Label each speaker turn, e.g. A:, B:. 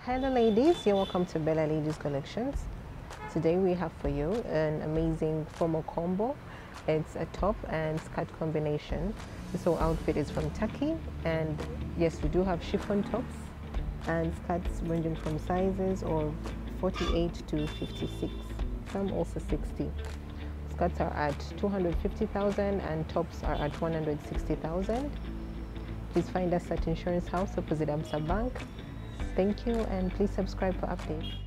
A: Hello ladies, you're welcome to Bella Ladies Collections. Today we have for you an amazing formal combo. It's a top and skirt combination. This whole outfit is from Turkey, and yes, we do have chiffon tops and skirts ranging from sizes of 48 to 56, some also 60. Skirts are at 250,000 and tops are at 160,000. Please find us at Insurance House opposite Barclays Bank. Thank you, and please subscribe for updates.